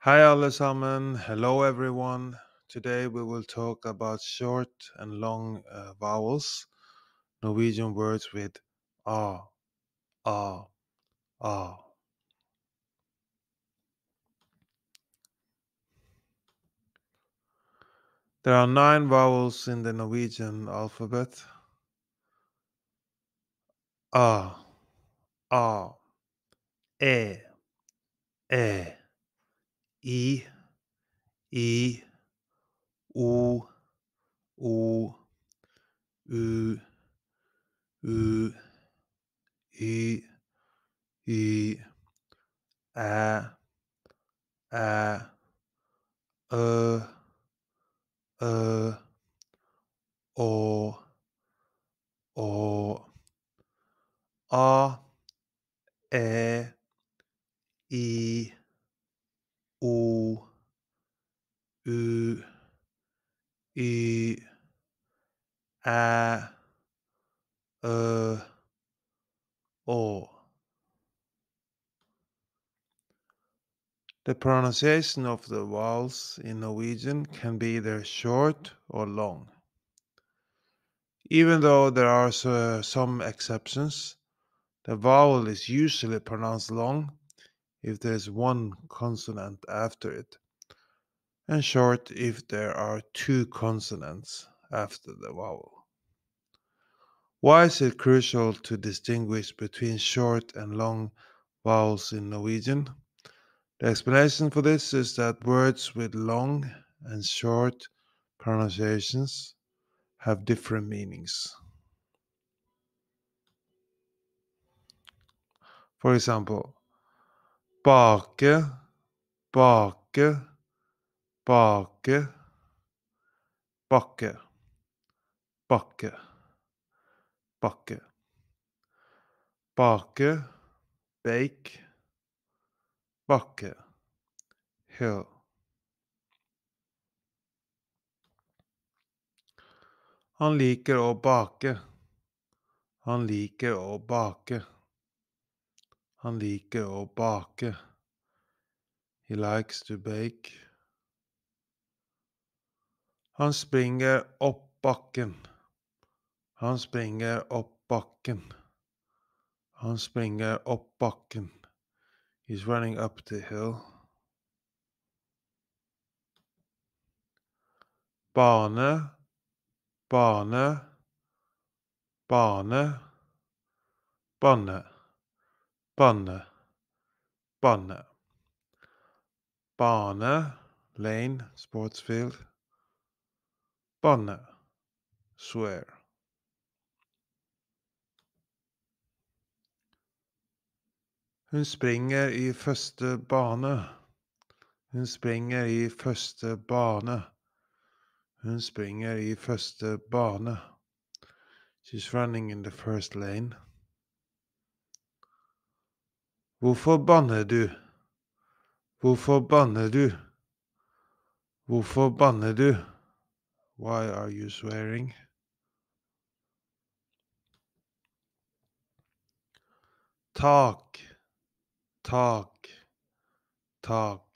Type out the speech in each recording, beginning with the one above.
Hi alle sammen. Hello everyone. Today we will talk about short and long vowels, Norwegian words with ah, ah, ah. There are 9 vowels in the Norwegian alphabet. Ah, ah, e, i, i, o, u, y, y, æ, ø, å, a, e, i, o, u, y, æ, ø, å. The pronunciation of the vowels in Norwegian can be either short or long. Even though there are some exceptions, the vowel is usually pronounced long if there is one consonant after it, and short if there are 2 consonants after the vowel. Why is it crucial to distinguish between short and long vowels in Norwegian? The explanation for this is that words with long and short pronunciations have different meanings. For example, bake, bake, bake, bakke, bakke, bakke. Bake, bake, bakke, hill. Han liker å bake. Han liker å bake. Han liker å bake. He likes to bake. Han springer opp bakken. Han springer opp bakken. Han springer opp bakken. He's running up the hill. Bane, bane, bane, banne, banne, banne. Bane, lane, sports field. Banne, swear. Hun springer i første bane. Hun springer i første bane. Hun springer i første bane. She's running in the first lane. Hvorfor banner du? Hvorfor banner du? Hvorfor banner du? Why are you swearing? Tak, tak, tak.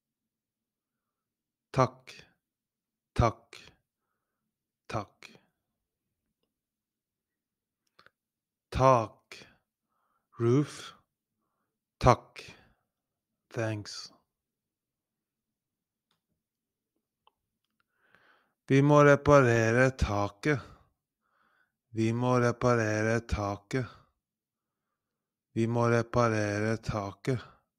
Takk, takk, takk. Tak, roof. Takk, thanks. Vi må reparere taket. Vi må reparere taket. Vi må reparere taket.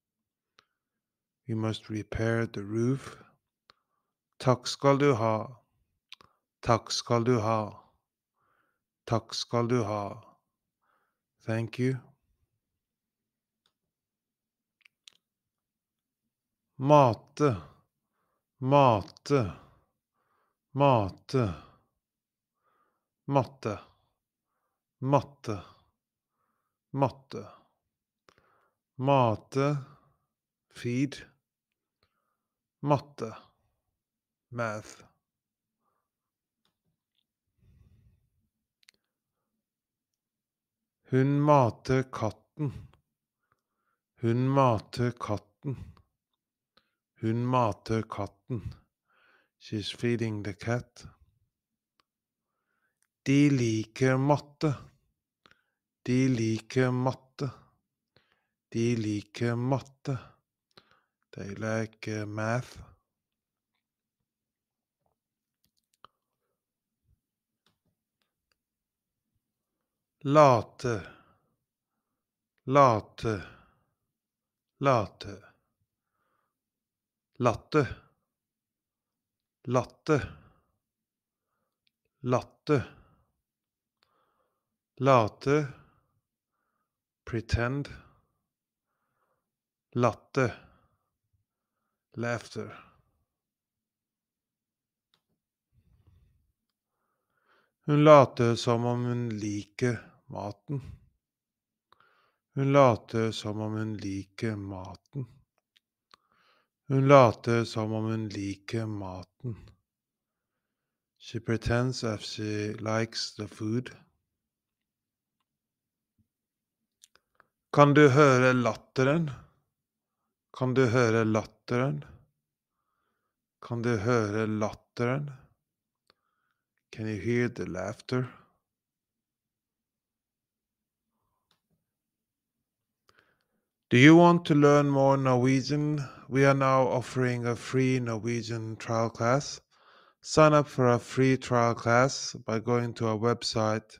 We must repair the roof. Takk skal du ha. Takk skal du ha. Takk skal du ha. Thank you. Mate, mate, mate. Matte, matte, matte. Mate, feed. Matte, math. Hun mater katten. Hun mater katten. Hun mater katten. She's feeding the cat. De liker matte. De liker matte. De liker matte. They like math. Late. Late. Late. Latte. Latte. Latte. Late. Pretend. Latte. Laughter. Hun later som om hun liker maten. Hun later som om hun liker maten. Hun later som om hun liker maten. She pretends as she likes the food. Kan du høre latteren? Kan du høre latteren? Kan du høre latteren? Can you hear the laughter? Do you want to learn more Norwegian? We are now offering a free Norwegian trial class. Sign up for a free trial class by going to our website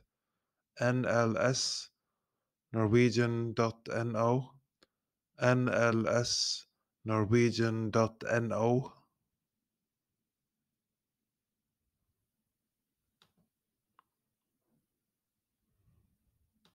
nlsnorwegian.no nlsnorwegian.no